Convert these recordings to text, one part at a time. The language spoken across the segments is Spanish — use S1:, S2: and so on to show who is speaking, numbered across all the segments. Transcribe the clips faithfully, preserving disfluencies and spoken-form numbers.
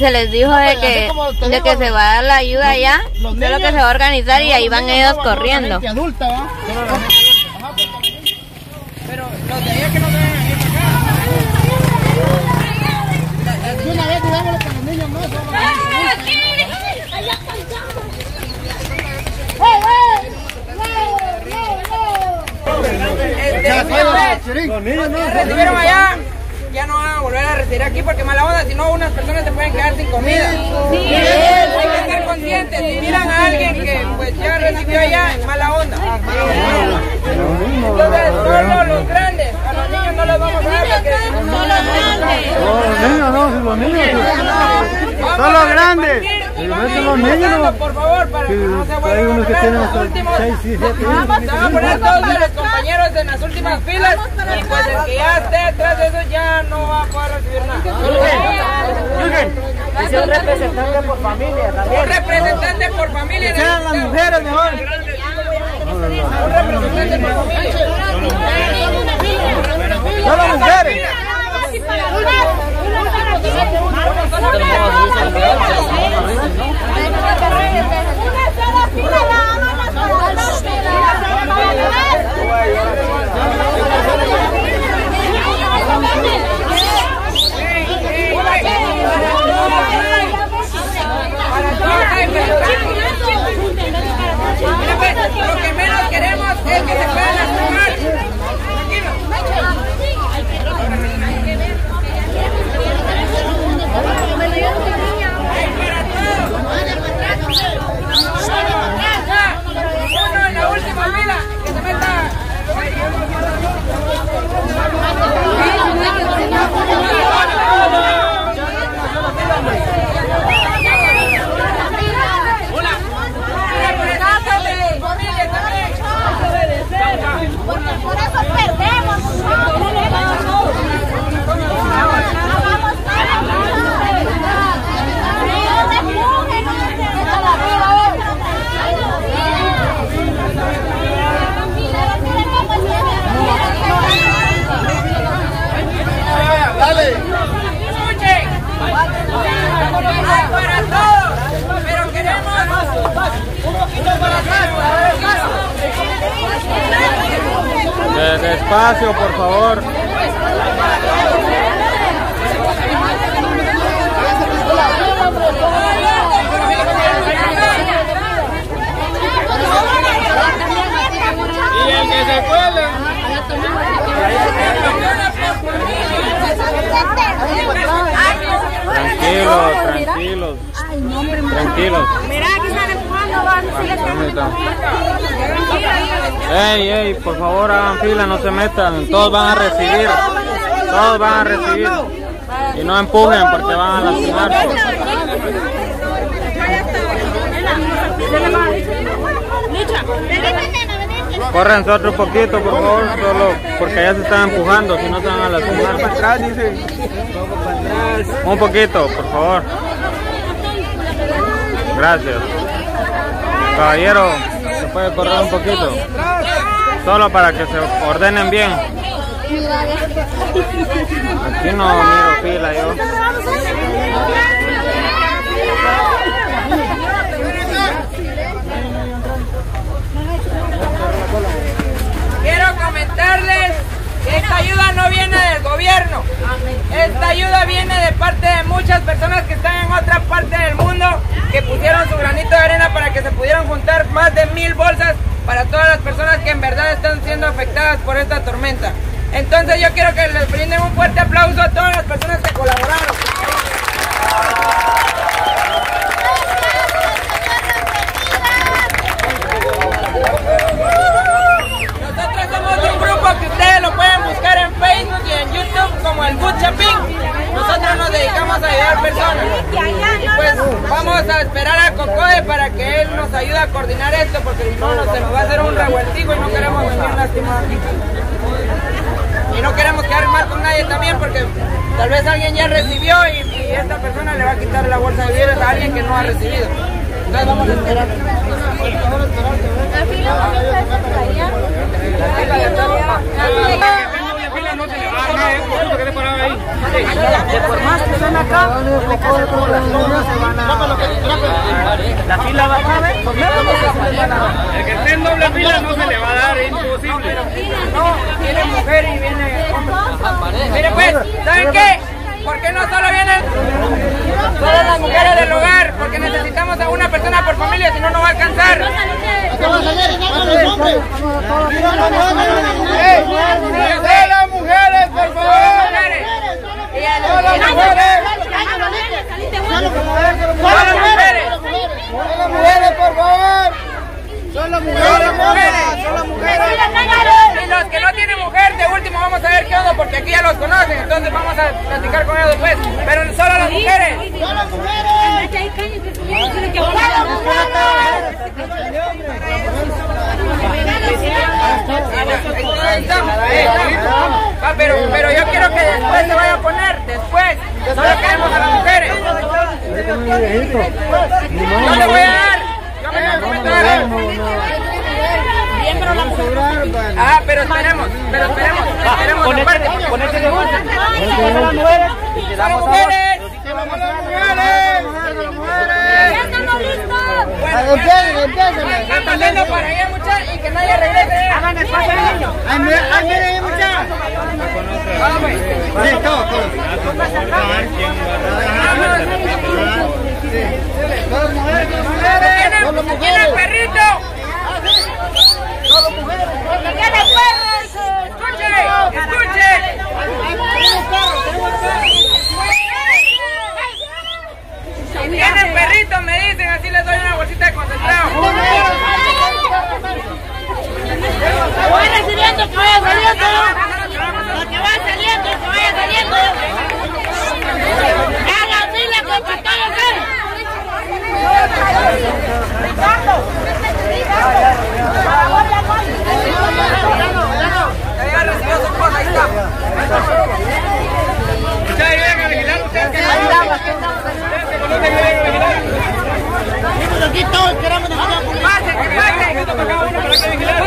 S1: se les dijo de que, de que se va a dar la ayuda allá, solo que se va a organizar y ahí van ellos corriendo.
S2: Adulta, ¿va? Pero los de allá que no deben venir para acá. De una vez cuidámoslo con los niños más.
S3: Los niños no recibieron allá, ya no van a volver a retirar aquí porque mala onda, si no unas personas se pueden quedar sin comida. Sí. Sí. Hay que ser conscientes, si miran a alguien que pues ya recibió allá, mala onda. Entonces solo los grandes, a los niños no les vamos a dar porque
S1: Solo los grandes.
S4: Los niños no, los niños. Son los grandes. Los niños,
S3: por favor, para que no se
S4: hay unos que tienen hasta seis, siete.
S3: Se van a poner todos los compañeros en las últimas filas y pues el que ya esté detrás de eso ya no va a poder recibir nada.
S2: Es un representante por familia también.
S3: Un representante por familia.
S2: Que sean las mujeres mejor.
S3: Un representante por familia.
S2: Solo mujeres.
S3: Lo que menos queremos es que se puedan lastimar. Uno en la última fila, que se meta.
S5: Por eso perdemos.
S3: Dale. Escuchen. Hay para todos, pero queremos un poquito para atrás.
S4: Despacio, por favor.
S3: Y el que se cuele.
S4: Tranquilos, tranquilos. Tranquilos.
S5: Mira, aquí están empujando, van.
S4: Ey, ey, por favor hagan fila, no se metan. Todos van a recibir. Todos van a recibir. Y no empujen porque van a lastimarse. Córrense otro poquito, por favor, solo porque ya se están empujando, si no se van a lastimar. Para atrás, dice. Un poquito, por favor. Gracias. Caballero, ¿se puede correr un poquito? Solo para que se ordenen bien. Aquí no miro fila yo.
S3: Quiero comentarles que esta ayuda no viene del gobierno. Esta ayuda viene de parte de muchas personas que están en otra parte del mundo, que pusieron su granito de arena para que se pudieran juntar más de mil bolsas para todas las personas que en verdad están siendo afectadas por esta tormenta. Entonces yo quiero que les brinden un fuerte aplauso a todas las personas que colaboraron. Nosotros somos un grupo que ustedes lo pueden buscar en Facebook y en YouTube como el Good Shopping. Nosotros nos dedicamos a ayudar personas. Y pues vamos a esperar a Cocode para que él nos ayude a coordinar esto, porque si no, se nos va a hacer un revueltivo y no queremos venir lastimados. Y no queremos quedar mal con nadie también, porque tal vez alguien ya recibió y, y esta persona le va a quitar la bolsa de víveres a alguien que no ha recibido. Entonces vamos a esperar. La fila de todo.
S2: Que por más que estén acá, tienen que hacer como las cosas se van a... La fila va a ver, por menos no se van a...
S4: El que esté en doble fila no se le va a dar, es imposible.
S3: No, viene mujer y viene hombre. Mire pues, ¿saben qué? ¿Por qué no solo vienen todas las mujeres del hogar? Porque necesitamos a una persona por familia, si no, no va a alcanzar.
S2: ¡Solo las mujeres, por favor! ¡Solo las mujeres! ¡Solo las mujeres! ¡Solo mujeres, por favor! ¡Solo mujeres! ¡Solo mujeres!
S3: Y los que no tienen mujer, de último vamos a ver qué onda, porque aquí ya los conocen, entonces vamos a platicar con ellos después. Pero solo las mujeres.
S2: ¡Solo las mujeres!
S3: Ah, pero, pero yo quiero que después se vaya a poner, después. Solo queremos a las mujeres. Yo le voy a dar. Yo me comprometo a dar. Ah, pero esperemos, pero esperemos, esperemos aparte.
S2: Ponete de vuelta. ¡Solo las mujeres!
S3: ¡Solo mujeres!
S2: ¡Solo las mujeres! ¡Solo mujeres!
S5: ¡Ya estamos listos!
S2: Empiecen, empiecen.
S3: Están pasando para allá, muchachos, y que nadie regrese.
S2: Hagan espacio, niños. ¡Ay, miren, muchachos!
S3: Vamos, pues.
S2: Sí, todos, todos.
S3: ¿Quién es el perrito? ¡Escuche! ¡Escuche! Si tienen perritos, me dicen, así les doy una bolsita de concentrado.
S5: Que vaya recibiendo, que vaya saliendo. Que vaya saliendo, que vaya saliendo. Hagan fila con pantalla, ¿qué?
S3: Ya recibió su cosa, ahí está.
S4: Ustedes ayuden a vigilar, ustedes que ustedes que conocen, ayuden a vigilar.
S2: Aquí todos queremos dejar.
S3: ¡Pase, que pase!
S4: Para cada uno, para que vigilar.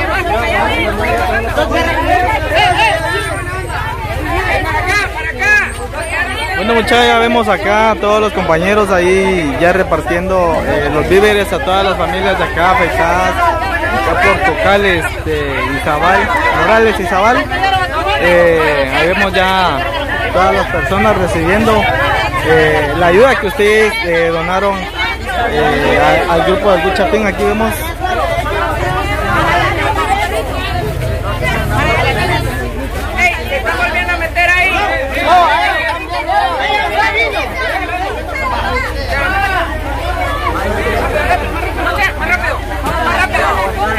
S3: ¡Para acá, para acá!
S6: Bueno, muchachos, ya vemos acá a todos los compañeros ahí ya repartiendo eh, los víveres a todas las familias de acá afectadas, acá por Cocales de Izabal, Morales Izabal. Eh, ahí vemos ya todas las personas recibiendo eh, la ayuda que ustedes eh, donaron eh, al, al grupo del Good Chapín. Aquí vemos.
S3: ¡Ey! ¡Se están volviendo a meter ahí! ¡Más rápido! ¡Más rápido!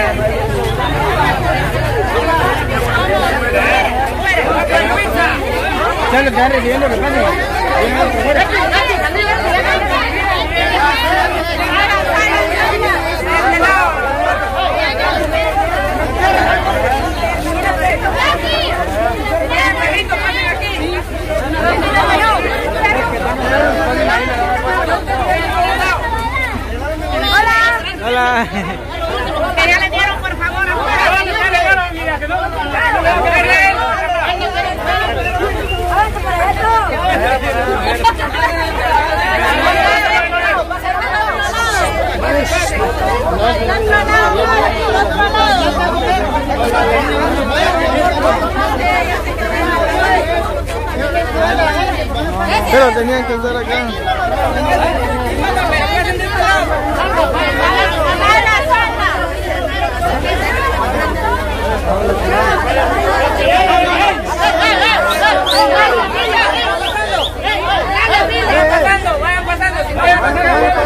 S2: Ya lo están recibiendo, que pase.
S6: Hola.
S5: Que ya le dieron, por favor,
S6: Pero tenían que estar acá.
S3: Vayan pasando, vayan pasando, si vayan pasando.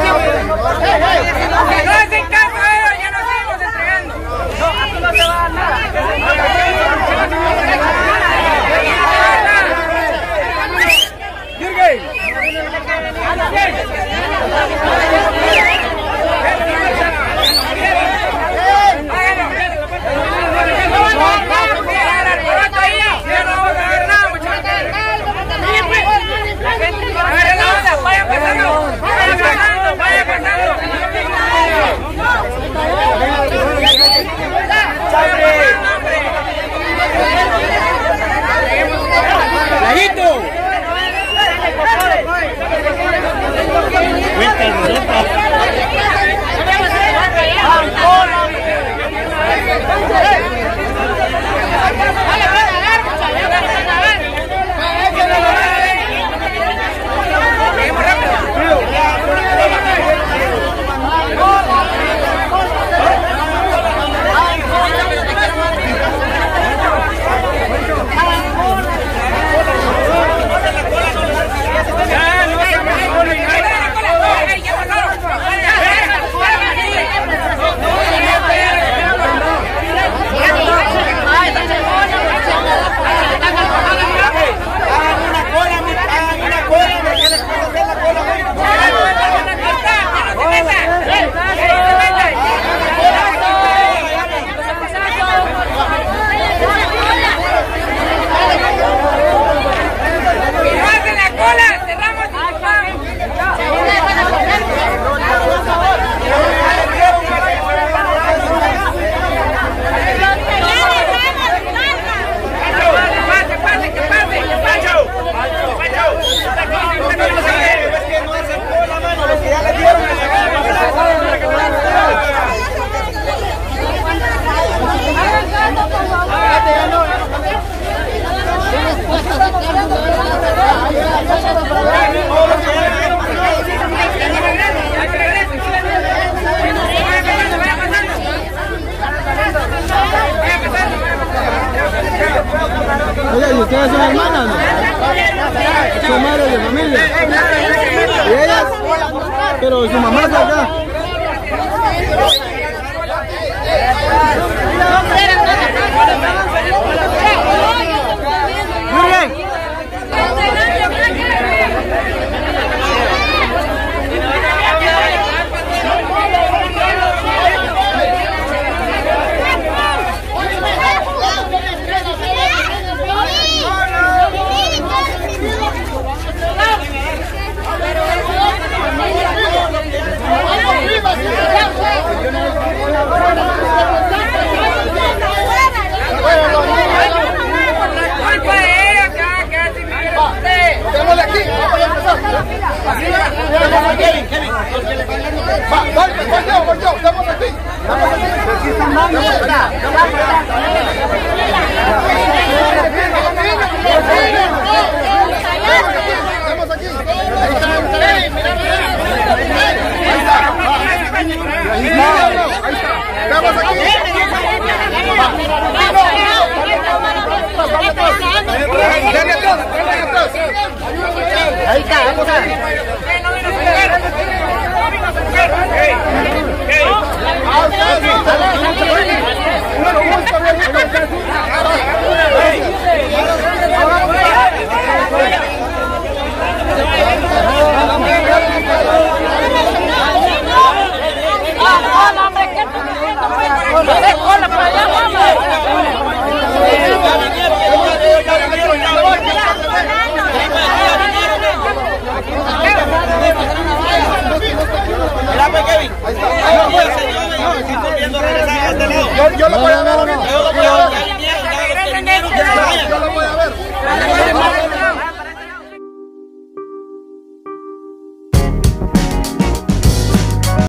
S3: Que no hacen caso a ellos, ya nos seguimos entregando. No, aquí no te va a dar nada.
S6: ¿Ellas son hermanas? ¿No? ¿Son madres de familia? ¿Y ellas? Pero su mamá está acá. Muy bien.
S2: Ahí está, vamos a ver.